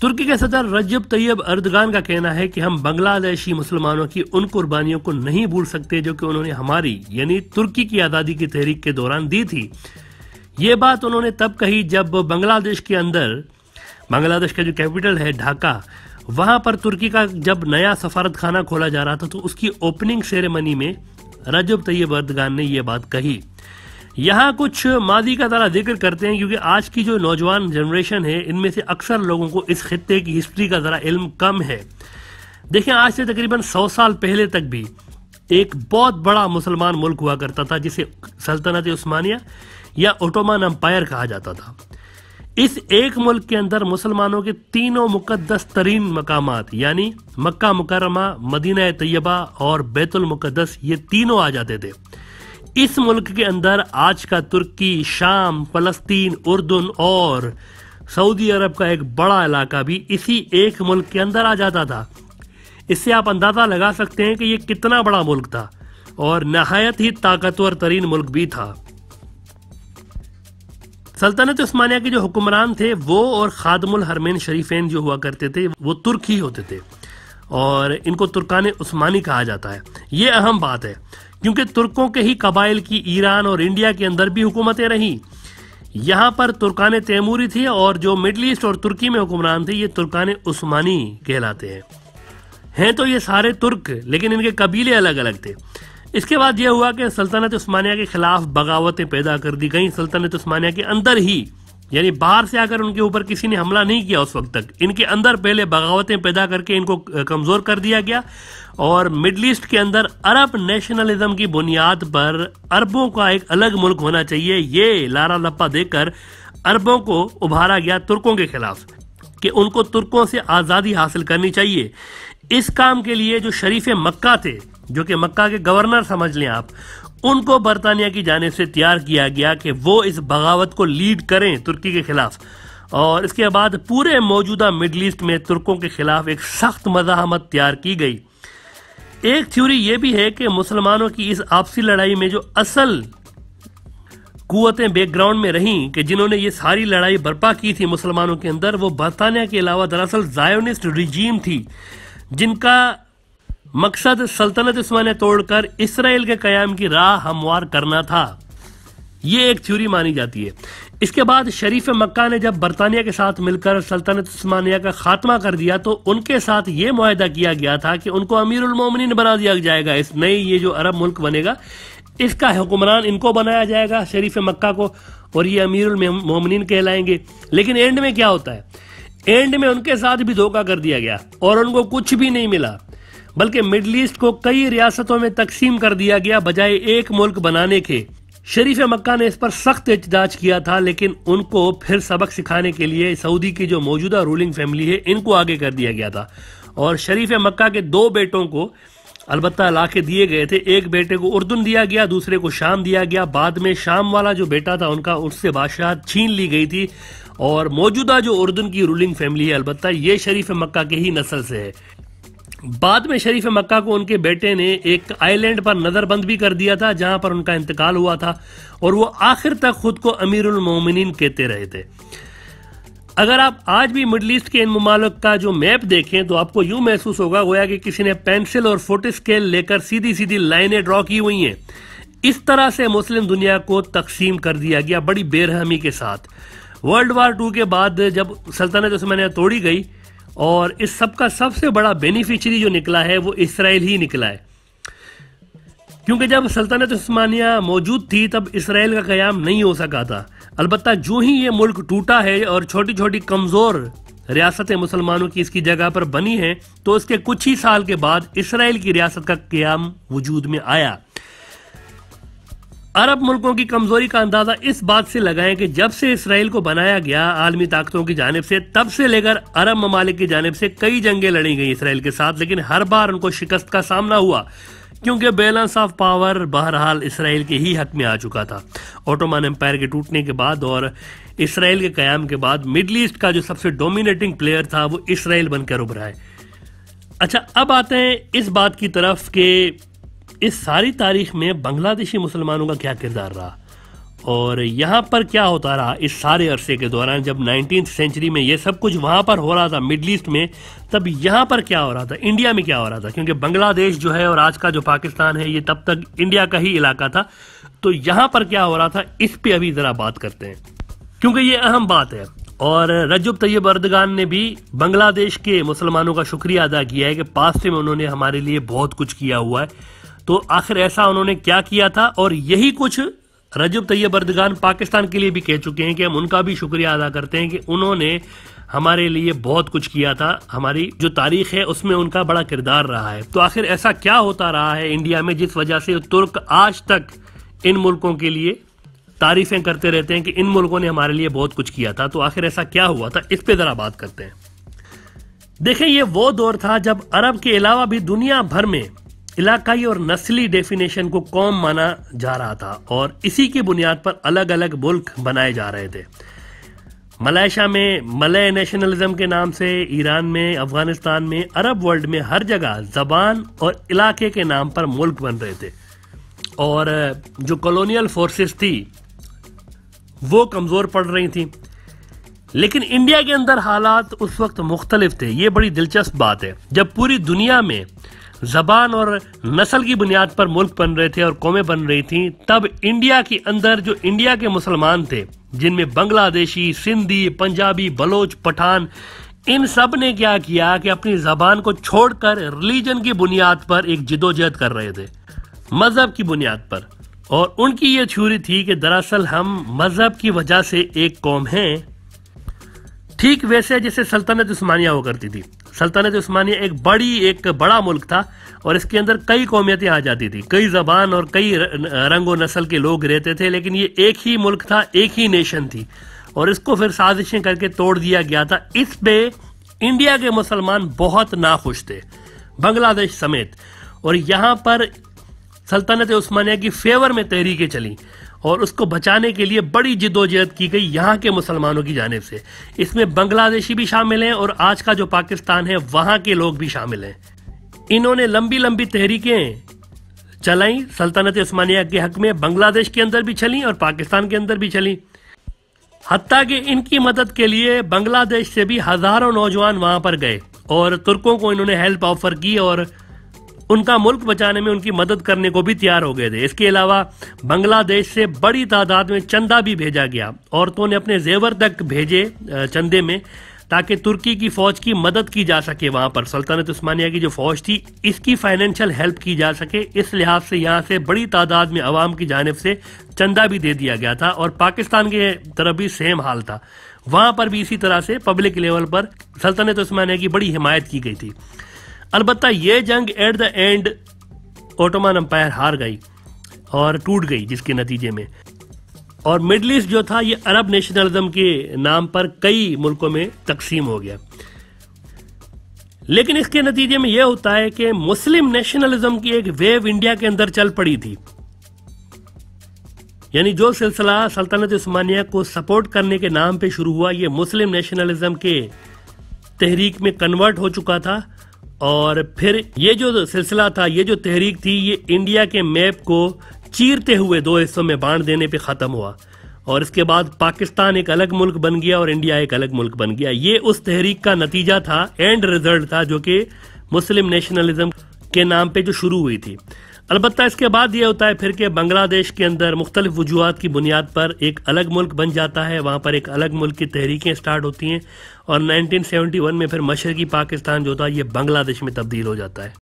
तुर्की के सदर रजब तैयब अर्दगान का कहना है कि हम बांग्लादेशी मुसलमानों की उन कुर्बानियों को नहीं भूल सकते जो कि उन्होंने हमारी यानी तुर्की की आज़ादी की तहरीक के दौरान दी थी। ये बात उन्होंने तब कही जब बांग्लादेश के अंदर, बांग्लादेश का जो कैपिटल है ढाका, वहां पर तुर्की का जब नया सफारत खाना खोला जा रहा था तो उसकी ओपनिंग सेरेमनी में रजब तैयब अर्दगान ने यह बात कही। यहाँ कुछ मादी का ज़रा जिक्र करते हैं क्योंकि आज की जो नौजवान जनरेशन है इनमें से अक्सर लोगों को इस खित्ते की हिस्ट्री का ज़रा इल्म कम है। देखें, आज से तकरीबन 100 साल पहले तक भी एक बहुत बड़ा मुसलमान मुल्क हुआ करता था जिसे सल्तनत उस्मानिया या ओटोमन एम्पायर कहा जाता था। इस एक मुल्क के अंदर मुसलमानों के तीनों मुकद्दस तरीन मकामात यानी मक्का मुकर्रमा, मदीना तैयबा और बैतुल मुकद्दस, ये तीनों आ जाते थे। इस मुल्क के अंदर आज का तुर्की, शाम, फलस्तीन, उर्दून और सऊदी अरब का एक बड़ा इलाका भी इसी एक मुल्क के अंदर आ जाता था। इससे आप अंदाजा लगा सकते हैं कि ये कितना बड़ा मुल्क था और नहायत ही ताकतवर तरीन मुल्क भी था। सल्तनत उस्मानिया के जो हुक्मरान थे वो और खादमुल हरमैन शरीफैन जो हुआ करते थे वो तुर्क ही होते थे और इनको तुर्कान उस्मानी कहा जाता है। ये अहम बात है क्योंकि तुर्कों के ही कबाइल की ईरान और इंडिया के अंदर भी हुकूमतें रहीं। यहाँ पर तुर्कान तैमूरी थी और जो मिडल ईस्ट और तुर्की में हुक्मरान थे ये तुर्कान उस्मानी कहलाते हैं तो ये सारे तुर्क, लेकिन इनके कबीले अलग अलग थे। इसके बाद यह हुआ कि सल्तनत उस्मानिया के खिलाफ बगावतें पैदा कर दी गई। सल्तनत उस्मानिया के अंदर ही, यानी बाहर से आकर उनके ऊपर किसी ने हमला नहीं किया उस वक्त तक, इनके अंदर पहले बगावतें पैदा करके इनको कमजोर कर दिया गया और मिडल ईस्ट के अंदर अरब नेशनलिज्म की बुनियाद पर अरबों का एक अलग मुल्क होना चाहिए, ये लारा लप्पा देकर अरबों को उभारा गया तुर्कों के खिलाफ कि उनको तुर्कों से आज़ादी हासिल करनी चाहिए। इस काम के लिए जो शरीफ मक्का थे, जो कि मक्का के गवर्नर समझ लें आप, उनको बरतानिया की जानिब से तैयार किया गया कि वो इस बगावत को लीड करें तुर्की के खिलाफ। और इसके बाद पूरे मौजूदा मिडल ईस्ट में तुर्कों के खिलाफ एक सख्त मज़ाहमत तैयार की गई। एक थ्योरी ये भी है कि मुसलमानों की इस आपसी लड़ाई में जो असल कुव्वतें बैकग्राउंड में रहीं कि जिन्होंने ये सारी लड़ाई बर्पा की थी मुसलमानों के अंदर, वो बरतानिया के अलावा दरअसल ज़ायोनिस्ट रिजीम थी जिनका मकसद सल्तनत उस्मानिया तोड़कर इसराइल के कयाम की राह हमवार करना था। ये एक थ्योरी मानी जाती है। इसके बाद शरीफ मक्का ने जब बरतानिया के साथ मिलकर सल्तनत उस्मानिया का खात्मा कर दिया तो उनके साथ ये मुआहदा किया गया था कि उनको अमीरुल मोमिनीन बना दिया जाएगा। इस नई ये जो अरब मुल्क बनेगा इसका हुक्मरान इनको बनाया जाएगा, शरीफ मक्का को, और ये अमीरुल मोमिनीन कहलाएंगे। लेकिन एंड में क्या होता है, एंड में उनके साथ भी धोखा कर दिया गया और उनको कुछ भी नहीं मिला, बल्कि मिडल ईस्ट को कई रियासतों में तकसीम कर दिया गया बजाय एक मुल्क बनाने के। शरीफ मक्का ने इस पर सख्त एहतजाज किया था, लेकिन उनको फिर सबक सिखाने के लिए सऊदी की जो मौजूदा रूलिंग फैमिली है इनको आगे कर दिया गया था और शरीफ मक्का के 2 बेटों को अलबत्ता इलाके दिए गए थे। एक बेटे को उर्दून दिया गया, दूसरे को शाम दिया गया। बाद में शाम वाला जो बेटा था उनका, उससे बादशाहत छीन ली गई थी और मौजूदा जो उर्दून की रूलिंग फैमिली है अलबत्ता ये शरीफ मक्का के ही नस्ल से है। बाद में शरीफ मक्का को उनके बेटे ने एक आइलैंड पर नजरबंद भी कर दिया था जहां पर उनका इंतकाल हुआ था और वो आखिर तक खुद को अमीरुल मोमिनीन कहते रहे थे। अगर आप आज भी मिडल ईस्ट के इन ममालिक का जो मैप देखें तो आपको यूं महसूस होगा गोया कि किसी ने पेंसिल और फुट स्केल लेकर सीधी सीधी लाइनें ड्रॉ की हुई हैं। इस तरह से मुस्लिम दुनिया को तकसीम कर दिया गया बड़ी बेरहमी के साथ। वर्ल्ड वार 2 के बाद जब सल्तनत उस्मानिया तोड़ी गई और इस सब का सबसे बड़ा बेनिफिशियरी जो निकला है वो इसराइल ही निकला है, क्योंकि जब सल्तनत उस्मानिया मौजूद थी तब इसराइल का कयाम नहीं हो सका था। अलबत्ता जो ही ये मुल्क टूटा है और छोटी छोटी कमजोर रियासतें मुसलमानों की इसकी जगह पर बनी हैं तो इसके कुछ ही साल के बाद इसराइल की रियासत का कयाम वजूद में आया। अरब मुल्कों की कमजोरी का अंदाजा इस बात से लगाएं कि जब से इसराइल को बनाया गया आलमी ताकतों की जानिब से, तब से लेकर अरब ममालिक की जानिब से कई जंगें लड़ी गई इसराइल के साथ, लेकिन हर बार उनको शिकस्त का सामना हुआ क्योंकि बैलेंस ऑफ पावर बहरहाल इसराइल के ही हक में आ चुका था। ओटोमन एम्पायर के टूटने के बाद और इसराइल के कयाम के बाद मिडल ईस्ट का जो सबसे डोमिनेटिंग प्लेयर था वो इसराइल बनकर उभरा है। अच्छा, अब आते हैं इस बात की तरफ कि इस सारी तारीख में बांग्लादेशी मुसलमानों का क्या किरदार रहा और यहाँ पर क्या होता रहा इस सारे अरसे के दौरान, जब 19th सेंचुरी में ये सब कुछ वहाँ पर हो रहा था मिडल ईस्ट में, तब यहाँ पर क्या हो रहा था, इंडिया में क्या हो रहा था? क्योंकि बांग्लादेश जो है और आज का जो पाकिस्तान है ये तब तक इंडिया का ही इलाका था, तो यहाँ पर क्या हो रहा था इस पे अभी ज़रा बात करते हैं, क्योंकि ये अहम बात है। और रजब तैयब अर्दगान ने भी बांग्लादेश के मुसलमानों का शुक्रिया अदा किया है कि पास्ट में उन्होंने हमारे लिए बहुत कुछ किया हुआ है। तो आखिर ऐसा उन्होंने क्या किया था, और यही कुछ रजब तैयब अर्दगान पाकिस्तान के लिए भी कह चुके हैं कि हम उनका भी शुक्रिया अदा करते हैं कि उन्होंने हमारे लिए बहुत कुछ किया था, हमारी जो तारीख है उसमें उनका बड़ा किरदार रहा है। तो आखिर ऐसा क्या होता रहा है इंडिया में जिस वजह से तुर्क आज तक इन मुल्कों के लिए तारीफें करते रहते हैं कि इन मुल्कों ने हमारे लिए बहुत कुछ किया था? तो आखिर ऐसा क्या हुआ था, इस पे जरा बात करते हैं। देखें, ये वो दौर था जब अरब के अलावा भी दुनिया भर में इलाकाई और नस्ली डेफिनेशन को कौम माना जा रहा था, और इसी की बुनियाद पर अलग अलग मुल्क बनाए जा रहे थे। मलेशिया में मलय नेशनलिज्म के नाम से, ईरान में, अफगानिस्तान में, अरब वर्ल्ड में हर जगह जबान और इलाके के नाम पर मुल्क बन रहे थे, और जो कॉलोनियल फोर्सेस थी वो कमजोर पड़ रही थी। लेकिन इंडिया के अंदर हालात उस वक्त मुख्तलिफ थे। ये बड़ी दिलचस्प बात है, जब पूरी दुनिया में जबान और नस्ल की बुनियाद पर मुल्क बन रहे थे और कौमें बन रही थी, तब इंडिया के अंदर जो इंडिया के मुसलमान थे, जिनमें बांग्लादेशी, सिंधी, पंजाबी, बलोच, पठान, इन सब ने क्या किया कि अपनी जबान को छोड़कर रिलीजन की बुनियाद पर एक जिदोजहद कर रहे थे, मजहब की बुनियाद पर। और उनकी ये थ्योरी थी कि दरअसल हम मजहब की वजह से एक कौम हैं, ठीक वैसे जैसे सल्तनत उस्मानिया हुआ करती थी। सल्तनत उस्मानिया एक बड़ा मुल्क था, और इसके अंदर कई कौमियतें आ जाती थी, कई जबान और कई रंग और नस्ल के लोग रहते थे, लेकिन ये एक ही मुल्क था, एक ही नेशन थी, और इसको फिर साजिशें करके तोड़ दिया गया था। इस पे इंडिया के मुसलमान बहुत नाखुश थे, बांग्लादेश समेत। और यहाँ पर सल्तनत उस्मानिया की फेवर में तहरीकें चली, और उसको बचाने के लिए बड़ी जिद्दोजहद की गई यहाँ के मुसलमानों की जानिब से। इसमें बांग्लादेशी भी शामिल हैं, और आज का जो पाकिस्तान है वहाँ के लोग भी शामिल हैं। इन्होंने लंबी लंबी तहरीकें चलाई सल्तनत उस्मानिया के हक में, बांग्लादेश के अंदर भी चली और पाकिस्तान के अंदर भी चली। हत्ता कि इनकी मदद के लिए बांग्लादेश से भी हजारों नौजवान वहां पर गए, और तुर्कों को इन्होंने हेल्प ऑफर की और उनका मुल्क बचाने में उनकी मदद करने को भी तैयार हो गए थे। इसके अलावा बांग्लादेश से बड़ी तादाद में चंदा भी भेजा गया, औरतों ने अपने जेवर तक भेजे चंदे में, ताकि तुर्की की फौज की मदद की जा सके। वहां पर सल्तनत उस्मानिया की जो फौज थी इसकी फाइनेंशियल हेल्प की जा सके, इस लिहाज से यहाँ से बड़ी तादाद में अवाम की जानिब से चंदा भी दे दिया गया था। और पाकिस्तान के तरफ भी सेम हाल था, वहां पर भी इसी तरह से पब्लिक लेवल पर सल्तनत उस्मानिया की बड़ी हिमायत की गई थी। अलबत्ता ये जंग at the end Ottoman empire हार गई और टूट गई, जिसके नतीजे में और मिडल ईस्ट जो था ये अरब नेशनलिज्म के नाम पर कई मुल्कों में तकसीम हो गया। लेकिन इसके नतीजे में यह होता है कि मुस्लिम नेशनलिज्म की एक वेव इंडिया के अंदर चल पड़ी थी, यानी जो सिलसिला सल्तनत उस्मानिया को सपोर्ट करने के नाम पे शुरू हुआ, ये मुस्लिम नेशनलिज्म के तहरीक में कन्वर्ट हो चुका था। और फिर ये जो सिलसिला था, ये जो तहरीक थी, ये इंडिया के मैप को चीरते हुए दो हिस्सों में बांट देने पे खत्म हुआ, और इसके बाद पाकिस्तान एक अलग मुल्क बन गया और इंडिया एक अलग मुल्क बन गया। ये उस तहरीक का नतीजा था, एंड रिजल्ट था, जो कि मुस्लिम नेशनलिज्म के नाम पे जो शुरू हुई थी। अलबत्ता इसके बाद ये होता है फिर कि बांग्लादेश के अंदर मुख्तलिफ वजूहात की बुनियाद पर एक अलग मुल्क बन जाता है, वहाँ पर एक अलग मुल्क की तहरीकें स्टार्ट होती हैं, और 1971 में फिर मशरकी पाकिस्तान जो था ये बांग्लादेश में तब्दील हो जाता है।